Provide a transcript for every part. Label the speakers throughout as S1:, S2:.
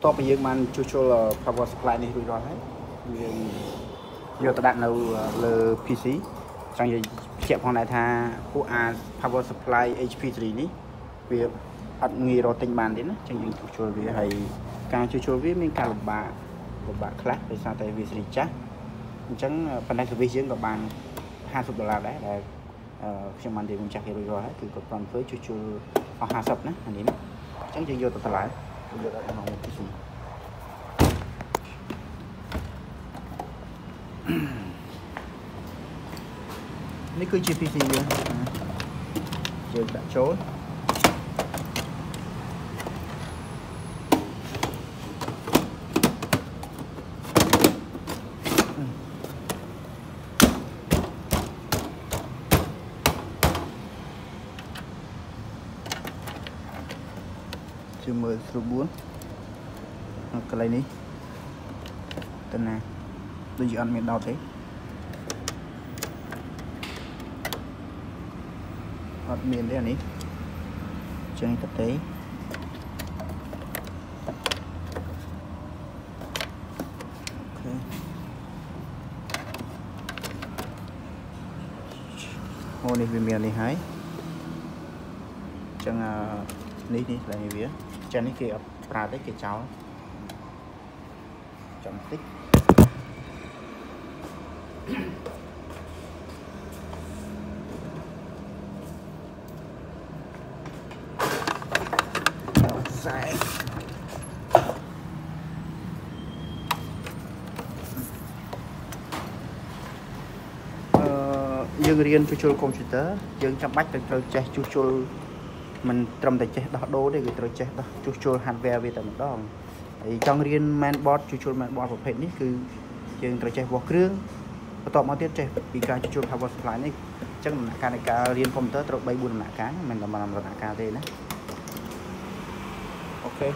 S1: ต่อไปយើងបានជួសជុល power supply នេះរួចរាល់ហើយយើងយកទៅដាក់នៅលើ PC ចង់និយាយបញ្ជាក់ផងដែរថាពួកអា power supply HP3 នេះវាអត់ងាយរកទិញបានទេណាចឹងយើងជួសជុលវាហើយការជួសជុលវាមានការលំបាកខ្លះដោយសារតែវាសេរីចាស់អញ្ចឹងប៉ុន្តែserviceយើងក៏បាន$50ដែរដែលខ្ញុំបាននិយាយcùngចាស់គេរួចរាល់ហើយគឺគាត់បានធ្វើជួសជុលអស់50ណាអានេះអញ្ចឹងយើងយកទៅតម្លៃយកដល់ក្នុង PC នេះគឺជា PC យើងដាក់ចូលជួយមើលស្រួល4កន្លែងនេះតើណាដូចជាអត់មានដោតទេអត់មានទេអានេះចឹងទៅទេអូនេះវាមាននេះហើយចឹងនេះកន្លែងវាចឹងនេះគេអត់ប្រើទេគេចោលចាំតិចខ្សែយើងរៀនជួសជុលកុំព្យូទ័រយើងចាំបាច់ត្រូវចេះជួសជុលមិនត្រឹមតែចេះដោះដូរទេគឺត្រូវចេះដោះជួសជុល hardware វាតែម្ដងហើយចង់រៀន mainboard ជួសជុល mainboard ប្រភេទនេះគឺយើងត្រូវចេះវាស់គ្រឿងបន្ទាប់មកទៀតចេះពីការជួសជុល power supply នេះអញ្ចឹងដំណាក់កាលនៃការរៀនកុំព្យូទ័រត្រូវ 3-4 ដំណាក់កាលមិនតែ1ដំណាក់កាលទេណាអូខេ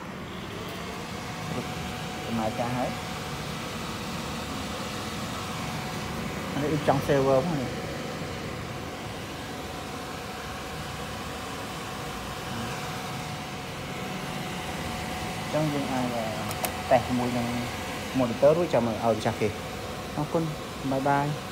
S1: ដំណើរការហើយអានេះចង់ server ផងនេះចឹងយើងអាចតេស្តជាមួយនឹង monitor រួចចាំឲ្យម្ចាស់គេអរគុណបាយបាយ